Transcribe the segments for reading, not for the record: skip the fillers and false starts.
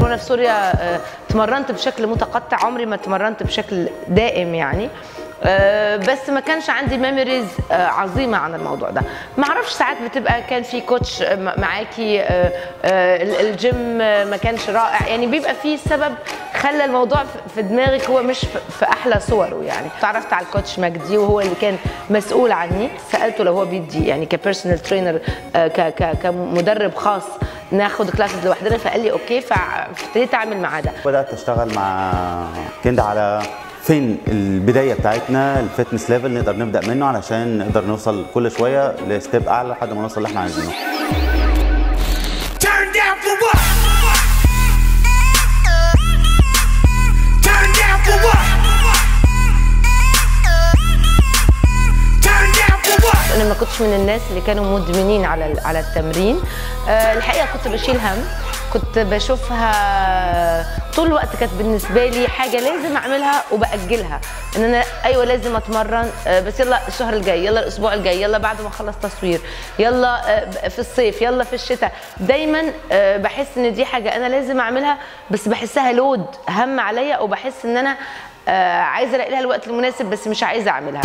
وانا في سوريا اتمرنت بشكل متقطع، عمري ما اتمرنت بشكل دائم يعني. بس ما كانش عندي ميموريز عظيمه عن الموضوع ده. ما اعرفش، ساعات بتبقى كان في كوتش معاكي، الجيم ما كانش رائع، يعني بيبقى في سبب خلى الموضوع في دماغك هو مش في احلى صوره يعني. تعرفت على الكوتش مجدي وهو اللي كان مسؤول عني، سالته لو هو بيدي يعني كبيرسونال ترينر، كمدرب خاص ناخد كلاسز لوحدنا، فقال لي اوكي، فابتديت اعمل معاه ده. بدات اشتغل مع كندا على فين البدايه بتاعتنا، الفتنس ليفل نقدر نبدا منه علشان نقدر نوصل كل شويه لستيب اعلى لحد ما نوصل اللي احنا عايزينه. انا ما كنتش من الناس اللي كانوا مدمنين على التمرين. الحقيقه كنت بشيل هم، كنت بشوفها طول الوقت، كانت بالنسبه لي حاجه لازم اعملها وباجلها، ان انا ايوه لازم اتمرن، بس يلا الشهر الجاي، يلا الاسبوع الجاي، يلا بعد ما اخلص تصوير، يلا في الصيف، يلا في الشتاء. دايما بحس ان دي حاجه انا لازم اعملها، بس بحسها لود هم عليا، وبحس ان انا عايزه الاقي لها الوقت المناسب بس مش عايزه اعملها.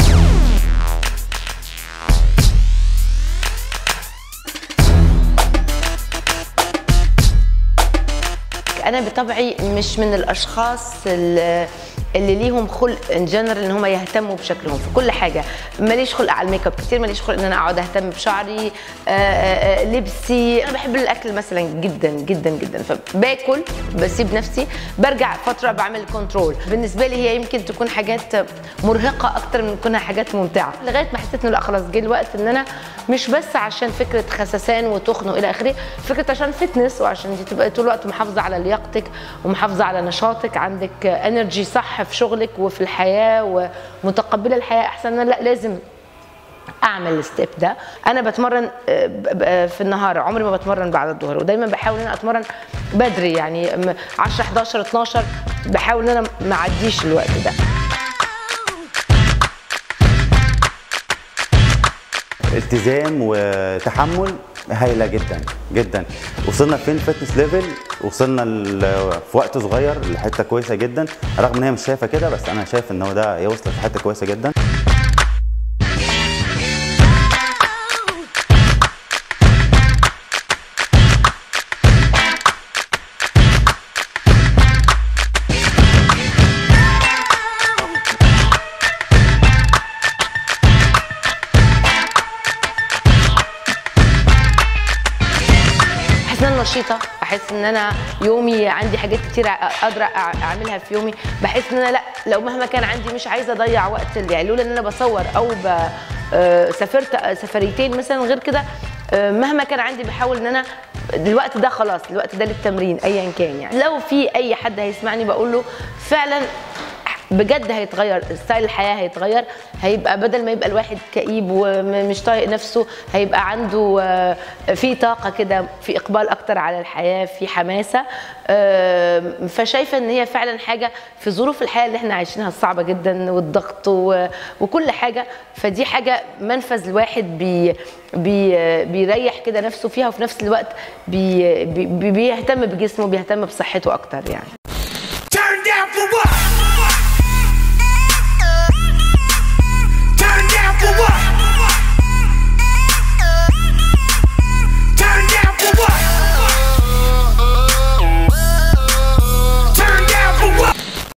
أنا بطبعي مش من الأشخاص اللي ليهم خلق ان جنرال ان هم يهتموا بشكلهم في كل حاجه. ماليش خلق على الميك اب كتير، ماليش خلق ان انا اقعد اهتم بشعري، لبسي. انا بحب الاكل مثلا جدا جدا جدا، فباكل بسيب نفسي، برجع فتره بعمل كنترول. بالنسبه لي هي يمكن تكون حاجات مرهقه اكتر من كونها حاجات ممتعه، لغايه ما حسيت انه لا خلاص جه الوقت ان انا مش بس عشان فكره خسسان وتخن والى اخره، فكره عشان فتنس، وعشان دي تبقى طول الوقت محافظه على لياقتك ومحافظه على نشاطك، عندك انرجي صح في شغلك وفي الحياه ومتقبله الحياه احسن. لا لازم اعمل الستيب ده. انا بتمرن في النهار، عمري ما بتمرن بعد الظهر، ودايما بحاول ان انا اتمرن بدري، يعني 10 11 12 بحاول ان انا ما اعديش الوقت ده. التزام وتحمل هايله جدا جدا. وصلنا فين فتنس ليفل، وصلنا في وقت صغير لحته كويسه جدا، رغم ان هي مش شايفه كده، بس انا شايف ان هو ده هي وصلت لحته كويسه جدا. احس ان انا نشيطه، احس ان انا يومي عندي حاجات كتير اقدر اعملها في يومي، بحس ان انا لا لو مهما كان عندي مش عايزه اضيع وقت، يعني لولا ان انا بصور او سافرت سفريتين مثلا، غير كده مهما كان عندي بحاول ان انا الوقت ده خلاص، الوقت ده للتمرين ايا كان. يعني لو في اي حد هيسمعني بقول له فعلا بجد هيتغير ستايل الحياه، هيتغير، هيبقى بدل ما يبقى الواحد كئيب ومش طايق نفسه، هيبقى عنده في طاقه كده، في اقبال اكتر على الحياه، في حماسه. فشايفه ان هي فعلا حاجه في ظروف الحياه اللي احنا عايشينها الصعبه جدا والضغط وكل حاجه، فدي حاجه منفذ الواحد بيريح كده نفسه فيها، وفي نفس الوقت بيهتم بجسمه، بيهتم بصحته اكتر يعني.